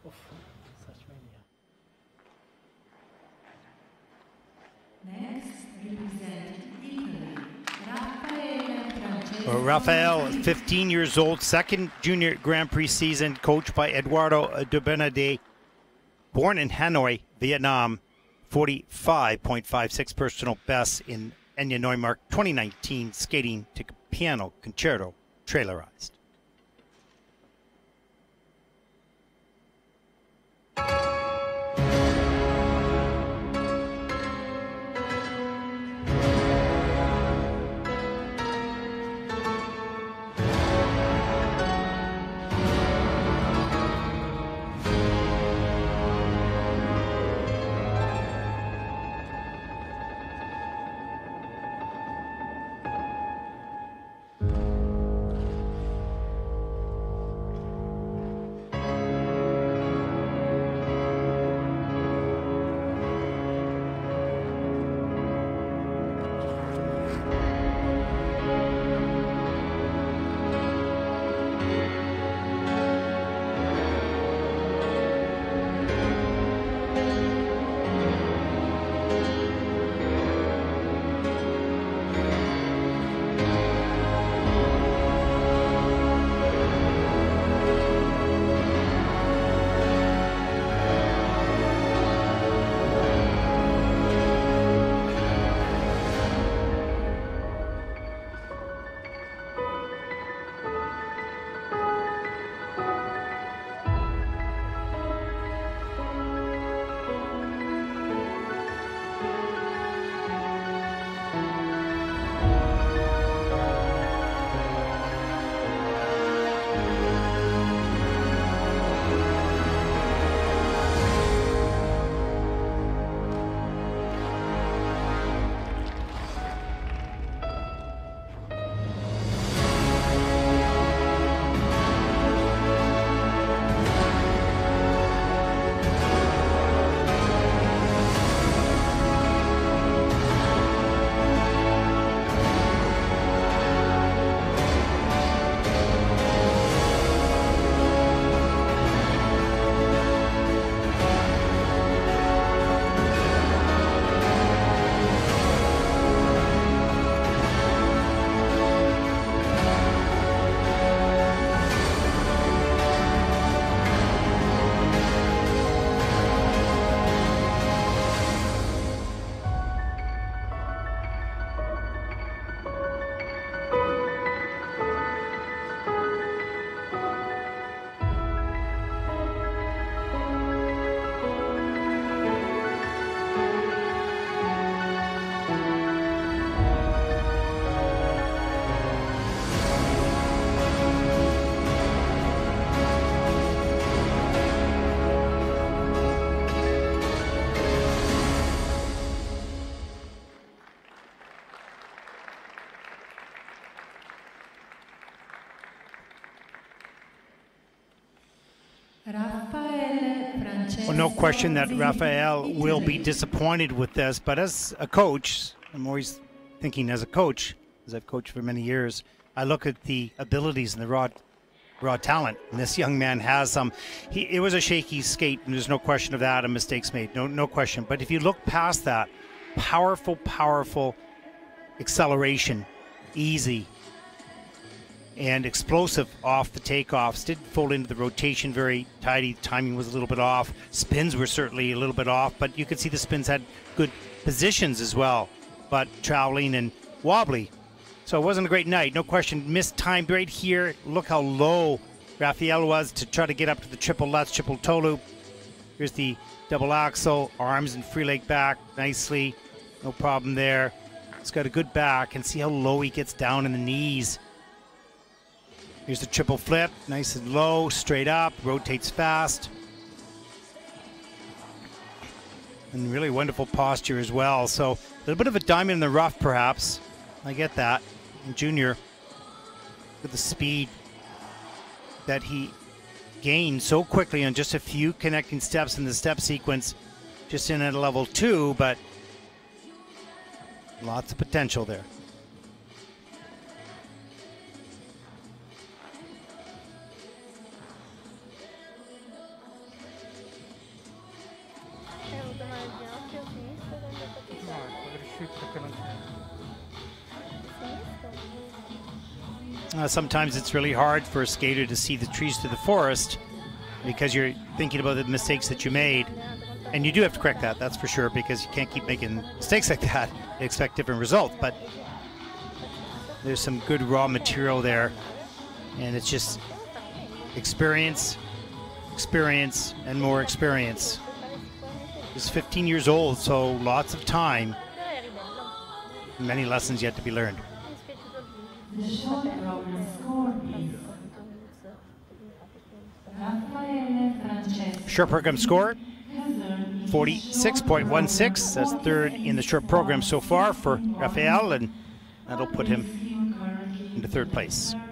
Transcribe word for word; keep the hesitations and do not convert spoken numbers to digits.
of such media. Next, representing Italy, Raffaele Francesco. Well, Raffaele, fifteen years old, second junior Grand Prix season, coached by Eduardo de Benade, born in Hanoi, Vietnam, forty-five point five six personal best in Enya Neumark twenty nineteen, skating to piano concerto, trailerized. Well, no question that Raffaele will be disappointed with this, but as a coach, I'm always thinking as a coach, as I've coached for many years, I look at the abilities and the raw raw talent, and this young man has some. He, it was a shaky skate, and there's no question of that, and mistakes made, no, no question. But if you look past that, powerful, powerful acceleration, easy, and explosive off the takeoffs. Did fold into the rotation very tidy. Timing was a little bit off. Spins were certainly a little bit off, but you could see the spins had good positions as well, but traveling and wobbly. So it wasn't a great night, no question. Mistimed right here. Look how low Raffaele was to try to get up to the triple Lutz, triple toe loop. Here's the double axel, arms and free leg back nicely. No problem there. It's got a good back, and see how low he gets down in the knees. Here's the triple flip, nice and low, straight up, rotates fast. And really wonderful posture as well. So a little bit of a diamond in the rough, perhaps. I get that. And Junior, with the speed that he gained so quickly on just a few connecting steps in the step sequence, just in at a level two, but lots of potential there. Uh, sometimes it's really hard for a skater to see the trees through the forest because you're thinking about the mistakes that you made. And you do have to correct that, that's for sure, because you can't keep making mistakes like that and expect different results. But there's some good raw material there. And it's just experience, experience, and more experience. He's fifteen years old, so lots of time. Many lessons yet to be learned. The short program score is Raffaele Francesco. Short program score, forty-six point one six. That's third in the short program so far for Raffaele, and that'll put him into third place.